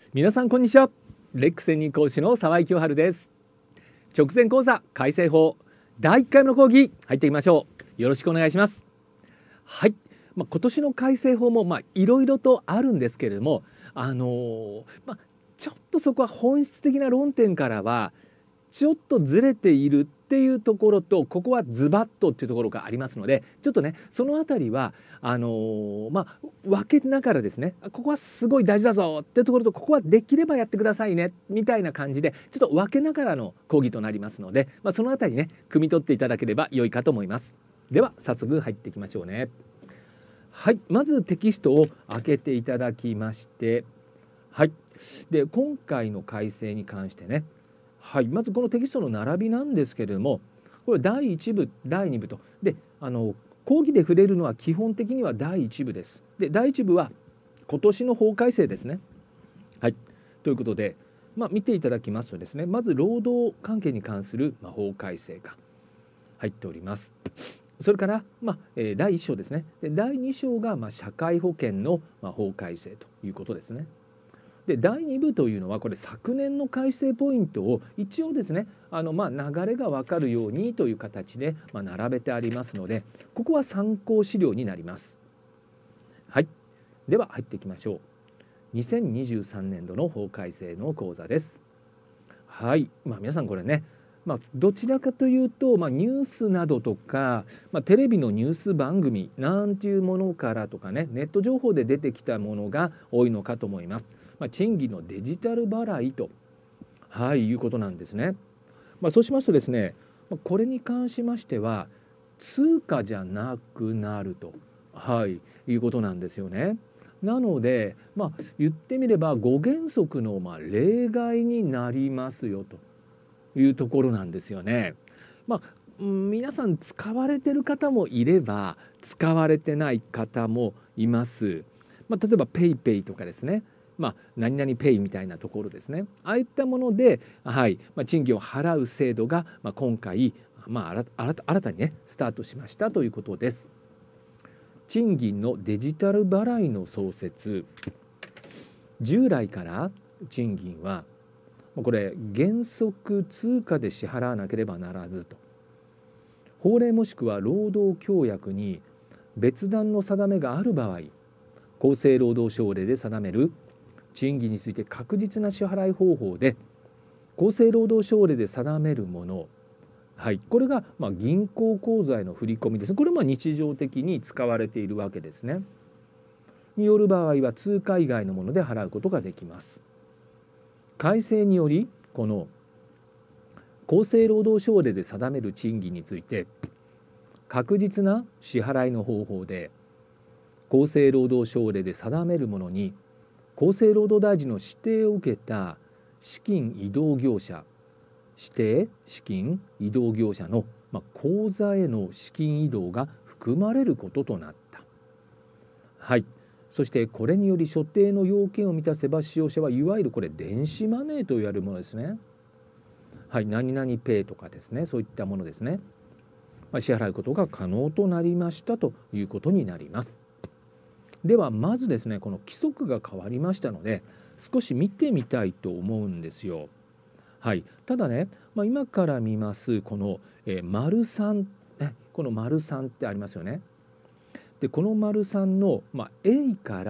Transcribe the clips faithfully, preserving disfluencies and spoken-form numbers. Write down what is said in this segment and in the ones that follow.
皆さんこんにちは。レック専任講師の澤井清春です。直前講座改正法だいいっかいめの講義入っていきましょう。よろしくお願いします。はい、まあ、今年の改正法もまあいろいろとあるんですけれども、あのーまあ、ちょっとそこは本質的な論点からはちょっとずれているっていうところと、ここはズバッとっていうところがありますので、ちょっとねそのあたりはあのー、まあ分けながらですね、ここはすごい大事だぞっていうところと、ここはできればやってくださいねみたいな感じでちょっと分けながらの講義となりますので、まあ、そのあたりね汲み取っていただければ良いかと思います。では早速入っていきましょうね。はい、まずテキストを開けていただきまして、はい、で今回の改正に関してね、はい、まずこのテキストの並びなんですけれども、これだいいち部だいに部とで、あの講義で触れるのは基本的にはだいいち部です。でだいいち部は今年の法改正ですね。はい、ということで、まあ、見ていただきますとですね、まず労働関係に関する法改正が入っております。それから、まあえー、だいいっ章ですね。でだいに章が、まあ、社会保険の、まあ、法改正ということですね。でだいに部というのはこれ昨年の改正ポイントを一応ですね、あのまあ流れが分かるようにという形でまあ並べてありますので、ここは参考資料になります。はい、では入っていきましょう。にせんにじゅうさんねん度の法改正の講座です。はい、まあ、皆さんこれね、まあ、どちらかというと、まあ、ニュースなどとか、まあ、テレビのニュース番組なんていうものからとかね、ネット情報で出てきたものが多いのかと思います。まあ、賃金のデジタル払いと、はい、いうことなんですね。まあ、そうしますとですね、これに関しましては通貨じゃなくなると、はい、いうことなんですよね。なので、まあ、言ってみればご原則のまあ例外になりますよというところなんですよね。まあ、うん皆さん使われてる方もいれば使われてない方もいます。まあ、例えばペイペイとかですね、まあ、何々ペイみたいなところですね。ああいったもので、はいまあ、賃金を払う制度が、まあ、今回、まあ、新た新たにねスタートしましたということです。賃金のデジタル払いの創設。従来から賃金はこれ原則通貨で支払わなければならずと、法令もしくは労働協約に別段の定めがある場合、厚生労働省令で定める賃金について確実な支払い方法で厚生労働省令で定めるもの、はい、これがまあ銀行口座への振り込みです。これも日常的に使われているわけですね。による場合は通貨以外のもので払うことができます。改正によりこの厚生労働省令で定める賃金について確実な支払いの方法で厚生労働省令で定めるものに厚生労働大臣の指定を受けた資金移動業者、指定資金移動業者の、まあ、口座への資金移動が含まれることとなった。はい、そしてこれにより所定の要件を満たせば使用者はいわゆるこれ電子マネーといわれるものですね。はい、何々ペイとかですね、そういったものですね、まあ、支払うことが可能となりましたということになります。ではまずですね、この規則が変わりましたので少し見てみたいと思うんですよ。はい、ただね、まあ、今から見ますこの、えー、丸さん、ね、この丸さんってありますよね。でこの丸さんの、まあ、A から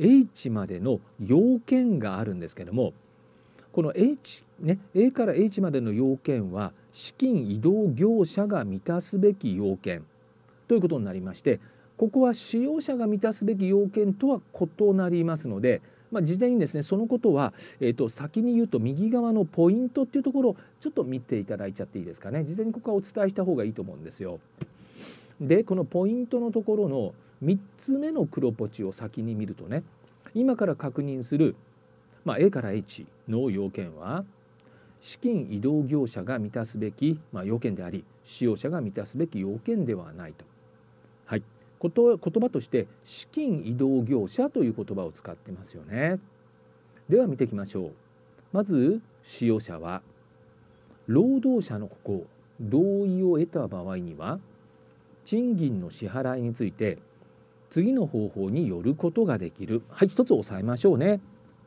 H までの要件があるんですけども、この H、ね、A から H までの要件は資金移動業者が満たすべき要件ということになりまして、ここは使用者が満たすべき要件とは異なりますので、まあ、事前にですねそのことは、えーと先に言うと右側のポイントっていうところをちょっと見ていただいちゃっていいですかね。事前にここはお伝えした方がいいと思うんですよ。でこのポイントのところのみっつめの黒ポチを先に見るとね、今から確認する、まあ、A から H の要件は資金移動業者が満たすべき、まあ、要件であり使用者が満たすべき要件ではないと。はい、こと言葉として資金移動業者という言葉を使ってますよね。では見ていきましょう。まず使用者は労働者のここ同意を得た場合には賃金の支払いについて次の方法によることができる。はい、一つ押さえましょうね。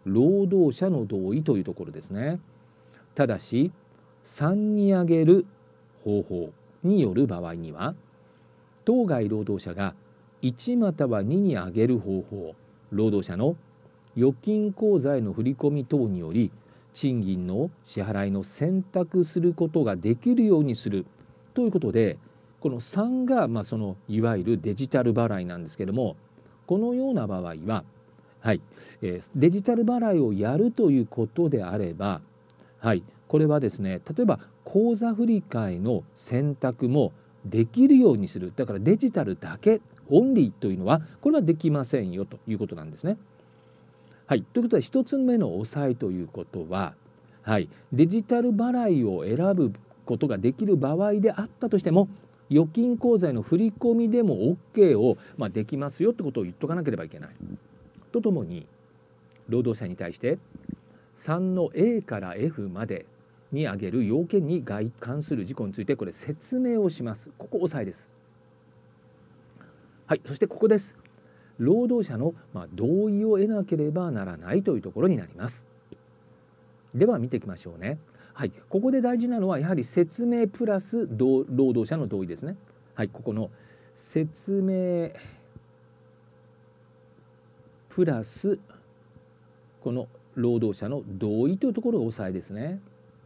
労働者の同意というところですね。ただしさんに上げる方法による場合には、当該労働者がいちまたはにに上げる方法、労働者の預金口座への振り込み等により賃金の支払いの選択することができるようにするということで、このさんがまあそのいわゆるデジタル払いなんですけども、このような場合は、はいえー、デジタル払いをやるということであれば、はい、これはですね、例えば口座振替の選択もできるようにする。だからデジタルだけオンリーというのはこれはできませんよということなんですね。はい、ということでひとつめの押さえということは、はい、デジタル払いを選ぶことができる場合であったとしても、預金口座への振り込みでも OK を、まあ、できますよってことを言っとかなければいけない。とともに労働者に対してさんの A から F までに挙げる要件に関する事項についてこれ説明をします。ここ押さえです。はい、そしてここです。労働者の同意を得なければならないというところになります。では見ていきましょうね。はい、ここで大事なのはやはり説明プラス労働者の同意ですね。はい、ここの説明プラスこの労働者の同意というところが押さえですね。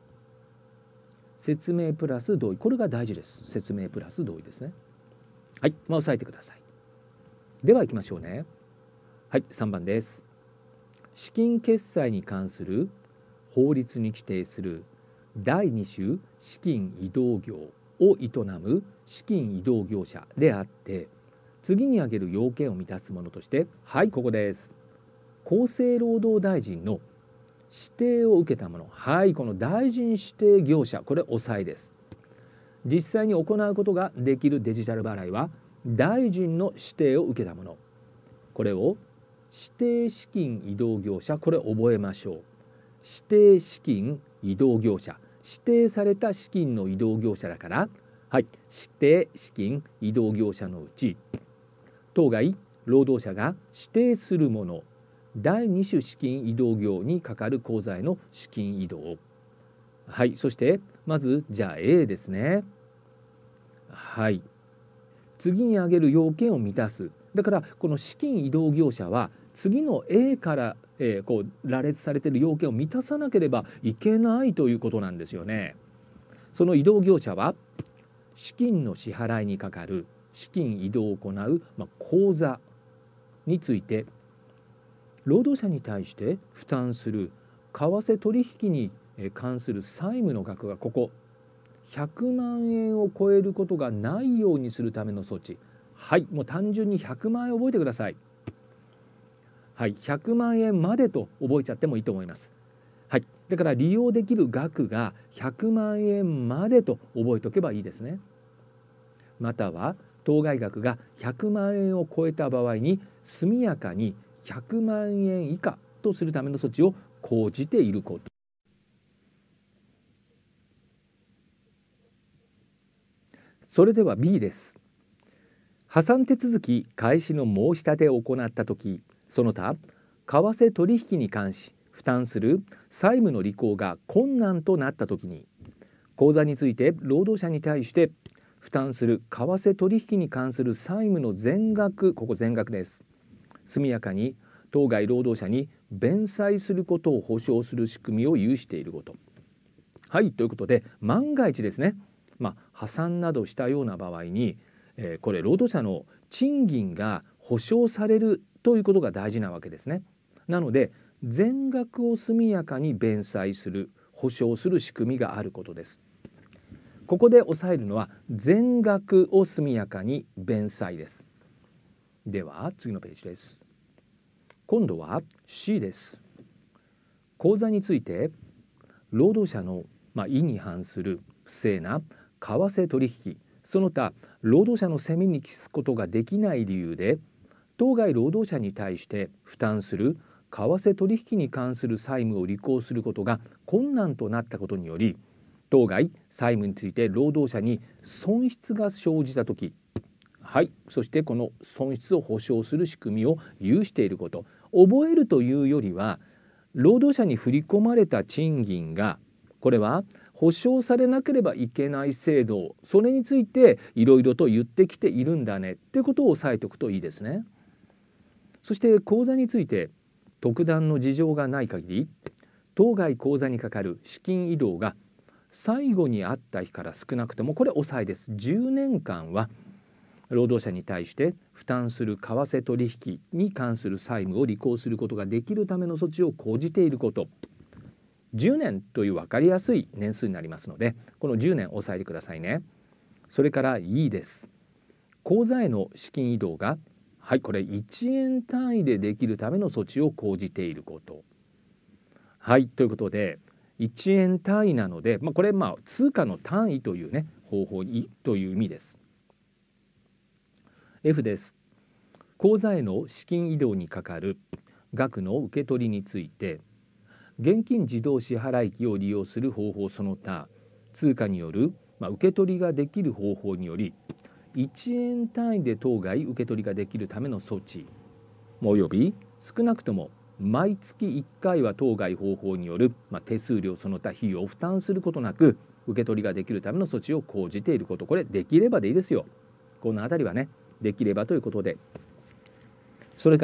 説明プラス同意、これが大事です。説明プラス同意ですね。はい、まあ、押さえてください。では行きましょうね。はい、さんばんです。資金決済に関する法律に規定するだいに種資金移動業を営む資金移動業者であって、次に挙げる要件を満たすものとして、はい、ここです。厚生労働大臣の指定を受けたもの、はい、この大臣指定業者、これ押さえです。実際に行うことができるデジタル払いは大臣の指定を受けたもの、これを指定資金移動業者、これ覚えましょう。指定資金移動業者、指定された資金の移動業者だから、はい、指定資金移動業者のうち当該労働者が指定するものだいに種資金移動業にかかる口座への資金移動。はい、そしてまずじゃあ A ですね。はい、次に挙げる要件を満たす。だからこの資金移動業者は次の A から、えー、こう羅列されている要件を満たさなければいけないということなんですよね。その移動業者は資金の支払いにかかる資金移動を行う、まあ、口座について労働者に対して負担する為替取引に関する債務の額がここひゃくまんえんを超えることがないようにするための措置。はい、もう単純にひゃくまんえん覚えてください。はい、ひゃくまんえんまでと覚えちゃってもいいと思います。はい、だから利用できる額がひゃくまんえんまでと覚えておけばいいですね。または当該額がひゃくまんえんを超えた場合に速やかにひゃくまんえん以下とするための措置を講じていること。それでは ビー です。破産手続き開始の申し立てを行ったとき、その他為替取引に関し負担する債務の履行が困難となったときに、口座について労働者に対して負担する為替取引に関する債務の全額、ここ全額です。速やかに当該労働者に弁済することを保証する仕組みを有していること。はい、ということで万が一ですね、まあ、破産などしたような場合に、えー、これ労働者の賃金が保証されるということが大事なわけですね。なので全額を速やかに弁済する、保証する仕組みがあることです。ここで押さえるのは全額を速やかに弁済です。では次のページです。今度は シー です。口座について労働者の、まあ、意に反する不正な為替取引、その他労働者の責任に帰すことができない理由で当該労働者に対して負担する為替取引に関する債務を履行することが困難となったことにより、当該債務について労働者に損失が生じたとき、はい、そしてこの損失を保証する仕組みを有していること。覚えるというよりは労働者に振り込まれた賃金がこれは保障されなければいけない制度、それについていろいろと言ってきているんだねということを押さえておくといいですね。そして口座について特段の事情がない限り、当該口座にかかる資金移動が最後にあった日から少なくともこれ抑えです。じゅうねんかんは労働者に対して負担する為替取引に関する債務を履行することができるための措置を講じていること。じゅうねんという分かりやすい年数になりますので、このじゅうねん押さえてくださいね。それからいいです。口座への資金移動がはいこれいちえん単位でできるための措置を講じていること。はいということでいちえん単位なので、まあ、これまあ通貨の単位というね方法にという意味です。F です。口座への資金移動にかかる額の受け取りについて、現金自動支払機を利用する方法その他、通貨による、まあ、受け取りができる方法によりいちえん単位で当該受け取りができるための措置および少なくとも毎月いっかいは当該方法による、まあ、手数料その他費用を負担することなく受け取りができるための措置を講じていること、これできればでいいですよ。このあたりはねできればということで。それから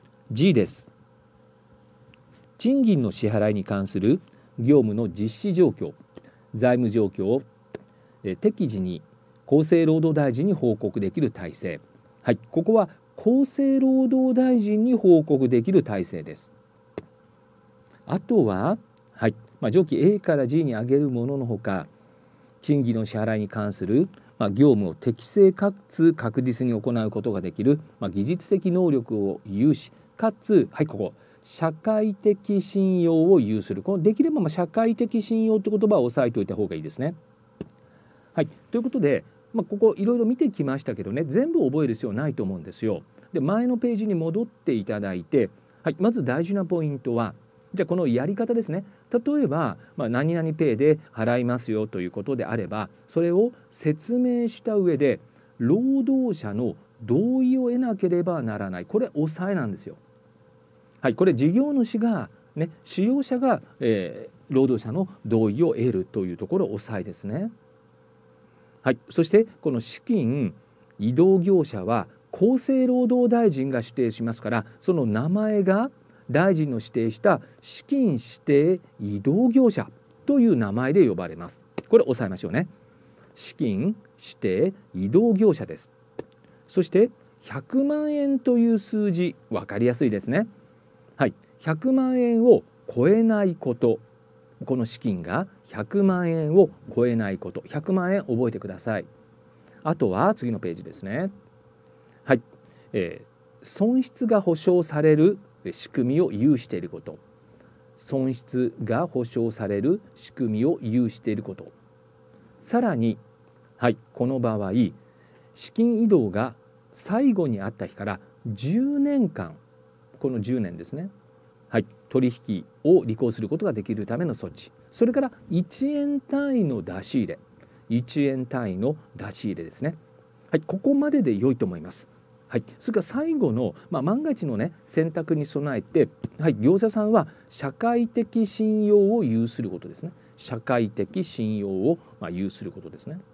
G です。賃金の支払いに関する業務の実施状況、財務状況を適時に厚生労働大臣に報告できる体制。はい、ここは厚生労働大臣に報告できる体制です。あとは、はいまあ、上記 A から G に挙げるもののほか、賃金の支払いに関するまあ、業務を適正かつ確実に行うことができる、まあ、技術的能力を有し、かつ、はい、ここ、社会的信用を有する。このできれば、まあ、社会的信用って言葉を押さえておいた方がいいですね。はい、ということで、まあ、ここいろいろ見てきましたけどね、全部覚える必要ないと思うんですよ。で、前のページに戻っていただいて、はい、まず大事なポイントは、じゃあこのやり方ですね。例えば、まあ、何々ペイで払いますよということであれば、それを説明した上で労働者の同意を得なければならない。これ押さえなんですよ。はい、これ事業主がね、使用者が、えー、労働者の同意を得るというところ押さえですね。はい、そしてこの資金移動業者は厚生労働大臣が指定しますから、その名前が大臣の指定した資金指定移動業者という名前で呼ばれます。これ押さえましょうね。資金指定移動業者です。そしてひゃくまんえんという数字、分かりやすいですね。はい、ひゃくまんえんを超えないこと、この資金がひゃくまんえんを超えないこと、ひゃくまんえん覚えてください。あとは次のページですね。はい、えー、損失が保証される仕組みを有していること、損失が保証される仕組みを有していること、さらに、はい、この場合資金移動が最後にあった日からじゅうねんかん、このじゅうねんですね、はい、取引を履行することができるための措置、それからいちえん単位の出し入れ、いちえん単位の出し入れですね。はい、ここまでで良いと思います。はい、それから最後の、まあ、万が一のね選択に備えて、はい、業者さんは社会的信用を有することですね。社会的信用を、まあ、有することですね。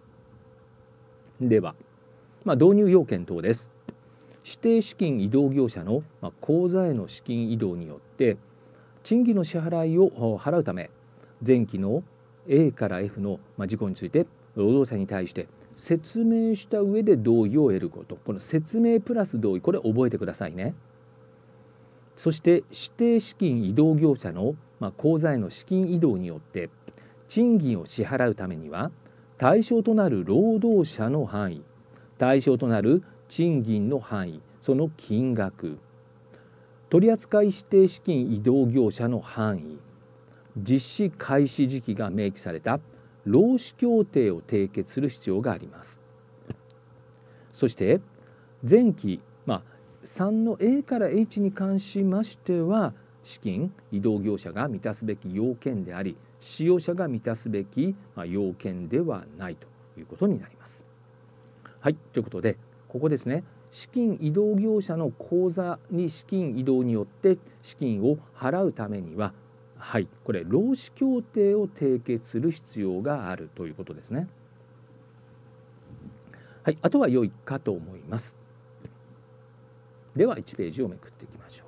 では、まあ、導入要件等です。指定資金移動業者の、まあ、口座への資金移動によって賃金の支払いを払うため、前期の A から F の、まあ、事項について労働者に対して説明した上で同意を得ること、この説明プラス同意、これ覚えてくださいね。そして指定資金移動業者の、まあ、口座への資金移動によって賃金を支払うためには対象となる労働者の範囲、対象となる賃金の範囲、その金額、取扱指定資金移動業者の範囲、実施開始時期が明記された労使協定を締結する必要があります。そして前期、まあ、さんの A から H に関しましては資金移動業者が満たすべき要件であり、使用者が満たすべき要件ではないということになります。はい、ということでここですね、 資金移動業者の口座に資金移動によって資金を払うためには、はい、これ労使協定を締結する必要があるということですね。はい、あとは良いかと思います。ではいちページをめくっていきましょう。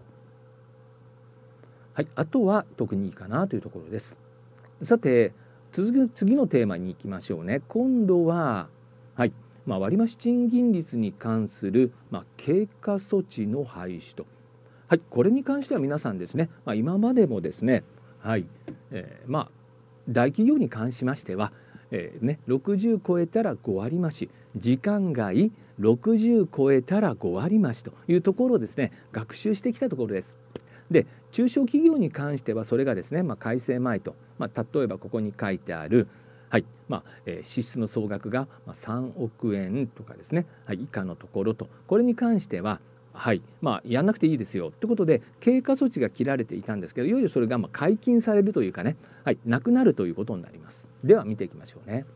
はい、あとは特にいいかなというところです。さて続く次のテーマに行きましょうね。今度は、はいまあ、割増賃金率に関する、まあ、経過措置の廃止と、はい、これに関しては皆さんですね、まあ、今までもですね、はいえー、まあ大企業に関しましては、えーね、ろくじゅう超えたらご割増し、時間外ろくじゅう超えたらご割増しというところをですね学習してきたところです。で中小企業に関してはそれがですね、まあ、改正前と、まあ、例えばここに書いてある、はいまあえー、支出の総額がさんおくえんとかですね、はい、以下のところと、これに関してははいまあ、やんなくていいですよということで経過措置が切られていたんですけど、いよいよそれがまあ解禁されるというかね、はい、なくなるということになります。では見ていきましょうね。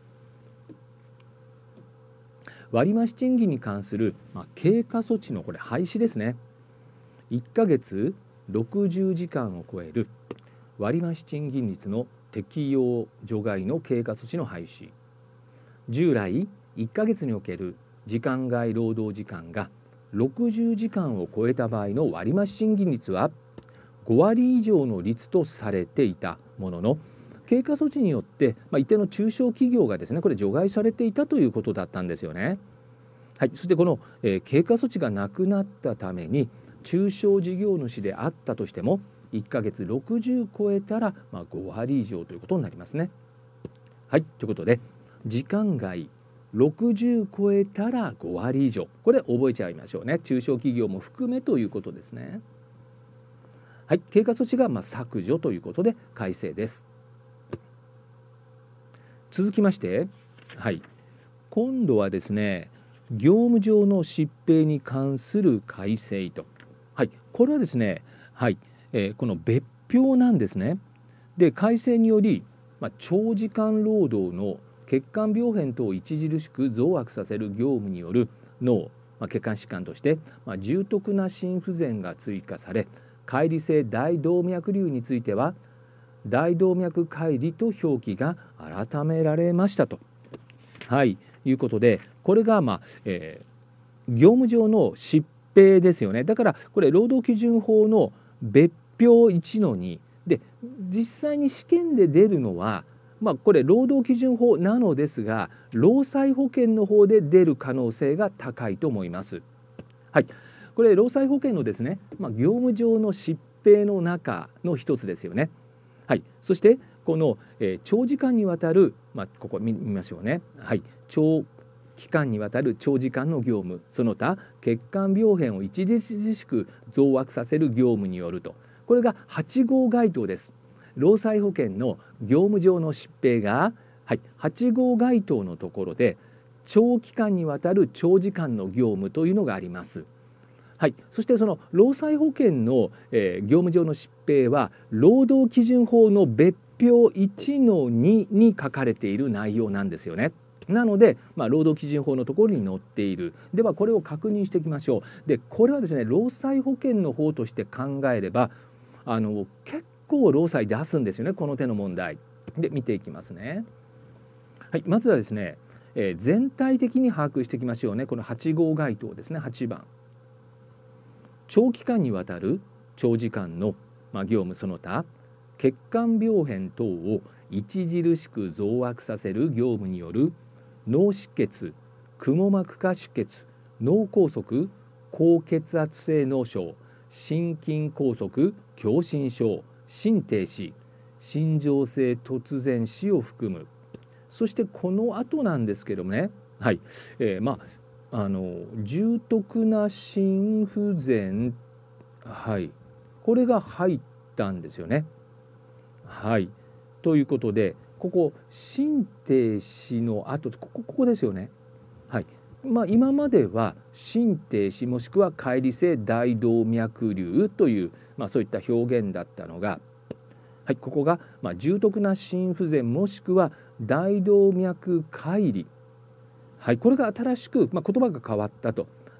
割増賃金に関する、まあ、経過措置のこれ廃止ですね。いっかげつろくじゅうじかんを超える割増賃金率の適用除外の経過措置の廃止。従来いっかげつにおける時間外労働時間がろくじゅうじかんを超えた場合の割増賃金率はご割以上の率とされていたものの、経過措置によって、まあ、一定の中小企業がですねこれ除外されていたということだったんですよね。はい、そしてこの、えー、経過措置がなくなったために中小事業主であったとしてもいっかげつろくじゅう超えたら、まあ、ご割以上ということになりますね。はい、ということで時間外ろくじゅう超えたらご割以上、これ覚えちゃいましょうね。中小企業も含めということですね。はい、経過措置がまあ削除ということで改正です。続きまして、はい、今度はですね業務上の疾病に関する改正と、はい、これはですね、はいえー、この別表なんですね。で改正により、まあ、長時間労働の血管病変等を著しく増悪させる業務による脳、まあ、血管疾患として、まあ、重篤な心不全が追加され、解離性大動脈瘤については大動脈解離と表記が改められましたと、はい、いうことで、これが、まあえー、業務上の疾病ですよね。だからこれ労働基準法の別表いちのにで、実際に試験で出るのは、まあ、これ労働基準法なのですが労災保険の方で出る可能性が高いと思います。はい、これ労災保険のですね、まあ、業務上の疾病の中の一つですよね。はい、そしてこの、えー、長時間にわたる、まあ、ここ見ましょうね。はい、長期間にわたる長時間の業務、その他血管病変を著しく増悪させる業務によると、これがはち号該当です。労災保険の業務上の疾病が、はい、はち号該当のところで長期間にわたる長時間の業務というのがあります。はい、そしてその労災保険の、えー、業務上の疾病は労働基準法の別表いちのにに書かれている内容なんですよね。なので、まあ、労働基準法のところに載っている。ではこれを確認していきましょう。でこれはですね労災保険の方として考えればあの結構労災出すんですよね、この手の問題で。見ていきますね。はい、まずはですね、えー、全体的に把握していきましょうね。このはち号該当ですね。はちばん、長期間にわたる長時間の、まあ、業務その他血管病変等を著しく増悪させる業務による脳出血、くも膜下出血、脳梗塞、高血圧性脳症、心筋梗塞、狭心症、心停止、心情性突然死を含む。そしてこの後なんですけどもね、はい、えー、まああの重篤な心不全、はい、これが入ったんですよね。はい、ということでここ心停止の後ここここですよね。はい、まあ、今までは心停止もしくは解離性大動脈瘤という、まあ、そういった表現だったのが、はい、ここが、まあ、重篤な心不全もしくは大動脈解離、はい、これが新しく、まあ、言葉が変わったと。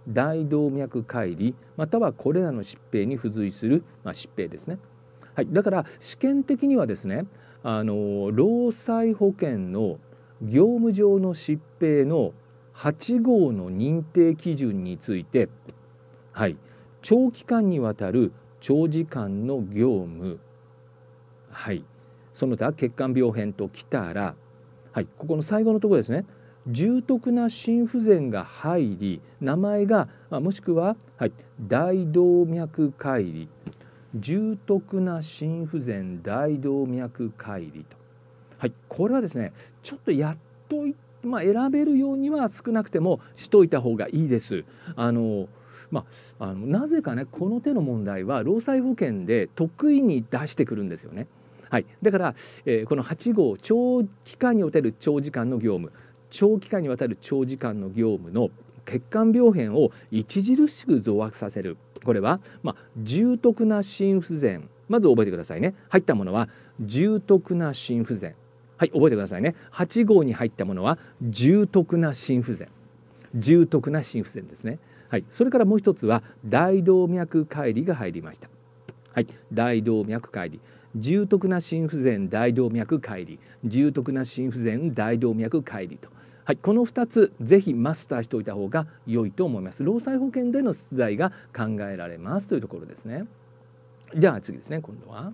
大動脈解離またはこれらの疾病に付随する、まあ、疾病ですね。はい、だから試験的にはですね、あの労災保険の業務上の疾病のはち号の認定基準について、はい、長期間にわたる長時間の業務、はい、その他血管病変ときたら、はい、ここの最後のところですね、重篤な心不全が入り名前がもしくは、はい、大動脈解離、重篤な心不全大動脈解離と、はい、これはですねちょっとやっといまあ、選べるようには少なくてもしといた方がいいです。あのまあ、あのなぜかねこの手の問題は労災保険で得意に出してくるんですよね。はい、だから、えー、このはち号長期間にわたる長時間の業務長期間にわたる長時間の業務の血管病変を著しく増悪させる、これは、まあ、重篤な心不全、まず覚えてくださいね。入ったものは重篤な心不全、はい、覚えてくださいね。はち号に入ったものは重篤な心不全、重篤な心不全ですね。はい、それからもう一つは大動脈解離が入りました。はい、大動脈解離、重篤な心不全大動脈解離、重篤な心不全大動脈解離と、はい、このふたつぜひマスターしておいた方が良いと思います。労災保険での出題が考えられますというところですね。じゃあ次ですね、今度は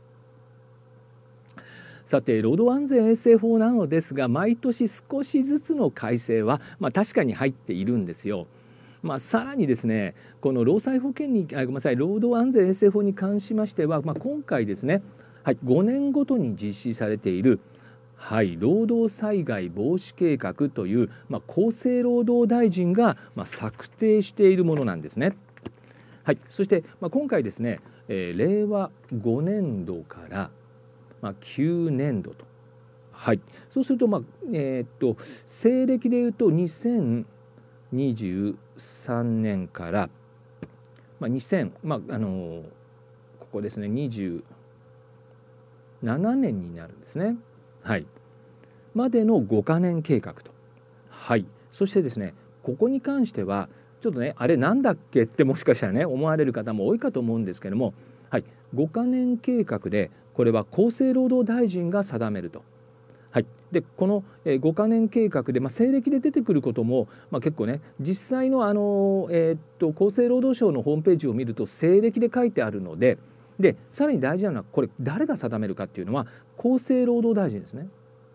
さて労働安全衛生法なのですが、毎年少しずつの改正は、まあ、確かに入っているんですよ。まあ、さらにですねこの労災保険にあごめんなさい労働安全衛生法に関しましては、まあ、今回ですね、はい、ごねんごとに実施されている、はい、労働災害防止計画という、まあ、厚生労働大臣が、まあ、策定しているものなんですね。はい、そして、まあ、今回ですね、えー、令和ごねんどから、まあ、きゅうねんどと、はい、そうすると、まあえー、っと西暦でいうとにせんにじゅうさんねんから、まあ、にせん、まああのここですねにじゅうななねんになるんですね。はい、までのごかねん計画と、はい、そしてですねここに関してはちょっとねあれなんだっけってもしかしたらね思われる方も多いかと思うんですけども、はい、ごかねん計画でこれは厚生労働大臣が定めると。はい、でこのごかねん計画で、まあ、西暦で出てくることも、まあ、結構ね実際の、あの、えー、っと厚生労働省のホームページを見ると西暦で書いてあるので、でさらに大事なのはこれ誰が定めるかっていうのは厚生労働大臣ですね。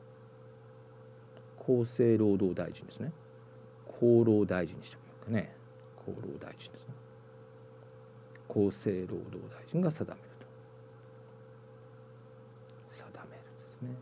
厚生労働大臣ですね。厚労大臣にしてもらうかね。厚労大臣ですね。厚生労働大臣が定めると。定めるですね。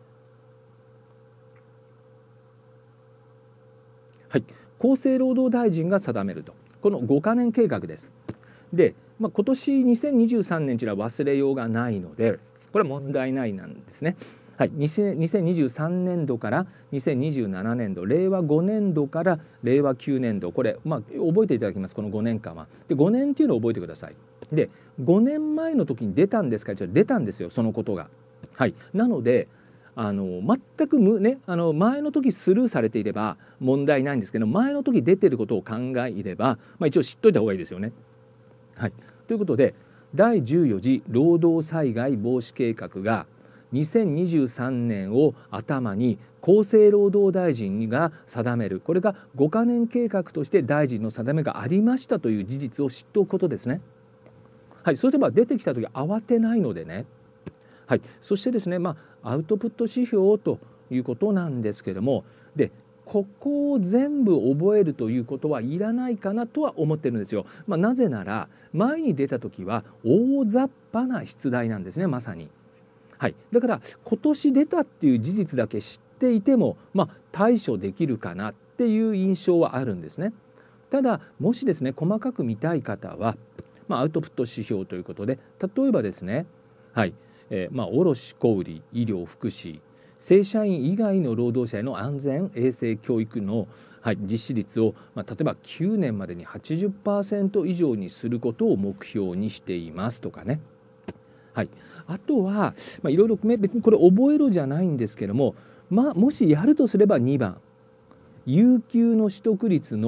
はい、厚生労働大臣が定めると、このごかねん計画です。で、まあ、今年にせんにじゅうさんねんというのは忘れようがないのでこれは問題ないなんですね。はい、にせんにじゅうさんねんどからにせんにじゅうななねんど、令和ごねんどから令和きゅうねんど、これ、まあ、覚えていただきます。このごねんかんはでごねんっていうのを覚えてください。でごねんまえの時に出たんですか、出たんですよそのことが。はい、なのであの全く無、ね、あの前の時スルーされていれば問題ないんですけど、前の時出てることを考えれば、まあ、一応知っといた方がいいですよね。はい、ということでだいじゅうよ次労働災害防止計画がにせんにじゅうさんねんを頭に厚生労働大臣が定める、これがごかねん計画として大臣の定めがありましたという事実を知っておくことですね。はい、それでは出てきた時慌てないのでね。はい、そしてですね、まあ、アウトプット指標ということなんですけれども、でここを全部覚えるということはいらないかなとは思ってるんですよ。まあ、なぜなら前に出た時は大雑把な出題なんですね、まさに。はい、だから今年出たっていう事実だけ知っていても、まあ、対処できるかなっていう印象はあるんですね。ただもしですね細かく見たい方は、まあ、アウトプット指標ということで例えばですね、はいえーまあ、卸小売医療福祉正社員以外の労働者への安全衛生教育の、はい、実施率を、まあ、例えばきゅうねんまでに はちじゅっパーセント 以上にすることを目標にしていますとかね。はい、あとは、まあ、いろいろ別にこれ覚えろじゃないんですけども、まあ、もしやるとすればにばん有給の取得率の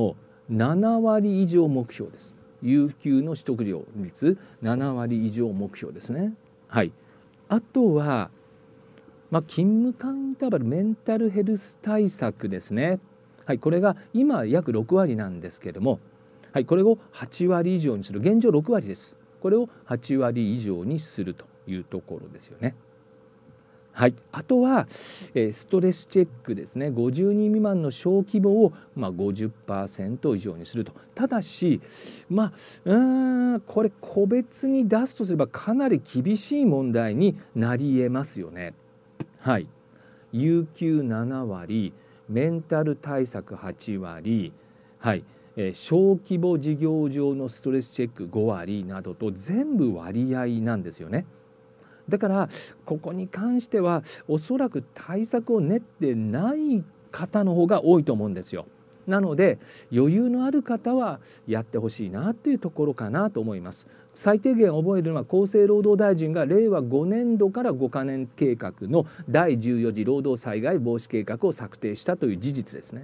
ななわり以上目標です。有給の取得量率ななわり以上目標ですね。はい、あとは、まあ、勤務間インターバルメンタルヘルス対策ですね。はい、これが今約ろくわりなんですけれども、はい、これをはちわり以上にする。現状ろくわりです。これをはちわり以上にするというところですよね。はい、あとは、えー、ストレスチェックですね。ごじゅうにん未満の小規模を、まあ、ごじゅっパーセント 以上にすると。ただし、まあ、うーんこれ個別に出すとすればかなり厳しい問題になり得ますよね。はい、有給ななわり、メンタル対策はちわり、はい、えー、小規模事業上のストレスチェックごわりなどと全部割合なんですよね。だからここに関してはおそらく対策を練ってない方の方が多いと思うんですよ。なので余裕のある方はやってほしいなっていうところかなと思います。最低限覚えるのは、厚生労働大臣がれいわごねんどからごかねん計画のだいじゅうよ次労働災害防止計画を策定したという事実ですね。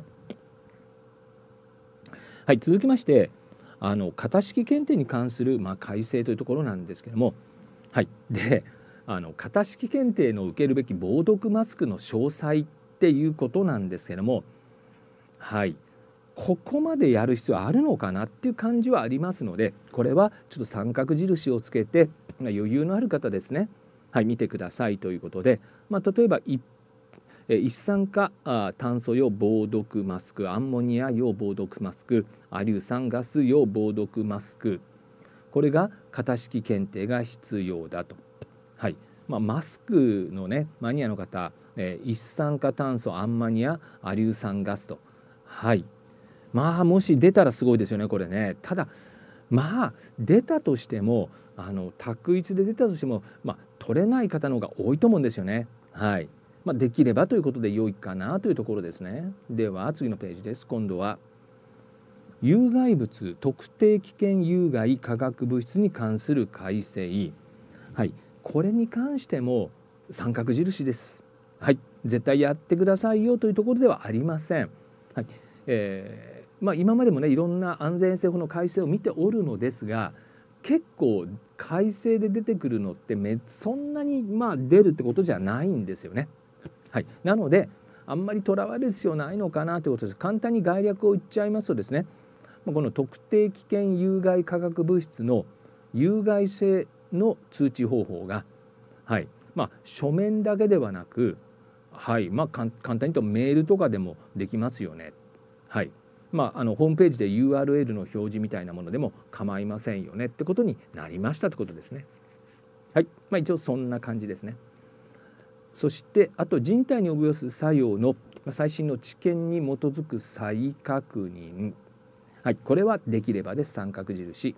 はい、続きまして、あの型式検定に関する、まあ、改正というところなんですけれども、はい、であの型式検定の受けるべき防毒マスクの詳細っていうことなんですけれども、はい、ここまでやる必要あるのかなっていう感じはありますので、これはちょっと三角印をつけて余裕のある方ですね、はい、見てくださいということで、まあ、例えば一一酸化炭素用防毒マスク、アンモニア用防毒マスク、アリュー酸ガス用防毒マスク、これが型式検定が必要だと。はい、まあ、マスクのねマニアの方、えー、一酸化炭素、アンモニア、アリュー酸ガスと、はい、まあもし出たらすごいですよねこれね。ただまあ出たとしても、あの択一で出たとしても、まあ、取れない方の方が多いと思うんですよね。はい、まあ、できればということで良いかなというところですね。では次のページです。今度は有害物特定危険有害化学物質に関する改正。はい、これに関しても三角印です。はい、絶対やってくださいよというところではありません。はい、えーまあ、今までもねいろんな安全衛生法の改正を見ておるのですが、結構改正で出てくるのってめそんなにまあ出るってことじゃないんですよね。はい、なのであんまりとらわれる必要ないのかなということです。簡単に概略を言っちゃいますとですね、この特定危険有害化学物質の有害性の通知方法が、はいまあ、書面だけではなく、はいまあ、簡単に言うとメールとかでもできますよね。はいまあ、あのホームページで ユーアールエル の表示みたいなものでも構いませんよねってことになりましたってことですね。はいまあ、一応そんな感じですね。そしてあと人体に及ぼす作用の最新の知見に基づく再確認、はい、これはできればです。三角印。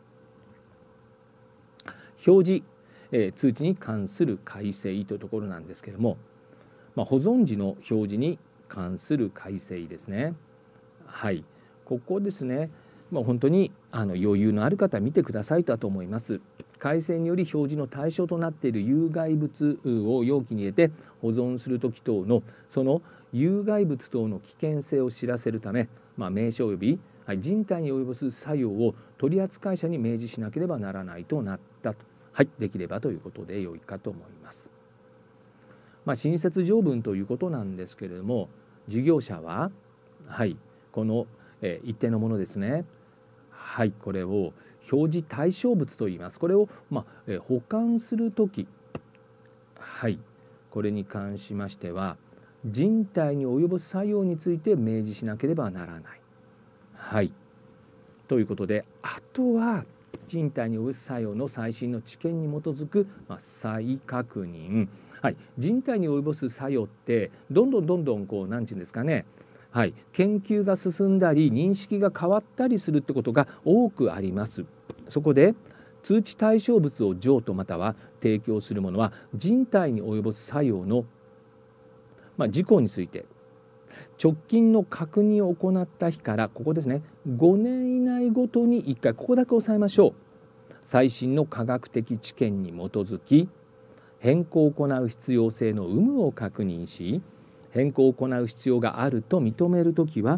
表示、えー、通知に関する改正というところなんですけれども、まあ、保存時の表示に関する改正ですね。はい、ここですね、まあ、本当にあの余裕のある方は見てくださいとはと思います。改正により表示の対象となっている有害物を容器に入れて保存する時等のその有害物等の危険性を知らせるため、まあ、名称及び人体に及ぼす作用を取扱者に明示しなければならないとなったと、はい、できればということで良いかと思います。まあ、新設条文ということなんですけれども、事業者は、はい、この、えー、一定のものですね、はい、これを表示対象物といいます。これを、まあえー、保管するとき、はい、これに関しましては人体に及ぼす作用について明示しなければならない。はい、ということで、あとは人体に及ぼす作用の最新の知見に基づく、まあ、再確認。はい、人体に及ぼす作用ってどんどんどんどんこう何て言うんですかね、はい、研究が進んだり認識が変わったりするってことが多くあります。そこで通知対象物を譲渡または提供するものは人体に及ぼす作用の、まあ、事項について直近の確認を行った日からここですねごねん以内ごとにいっかい、ここだけ押さえましょう。最新の科学的知見に基づき変更を行う必要性の有無を確認し、変更を行う必要があると認めるときは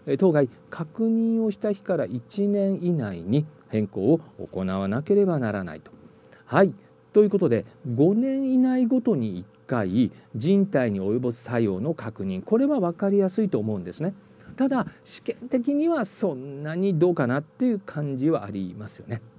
当該確認をした日からいちねん以内に変更を行わなければならないと。はい、ということでごねん以内ごとにいっかい人体に及ぼす作用の確認、これは分かりやすいと思うんですね。ただ試験的にはそんなにどうかなっていう感じはありますよね。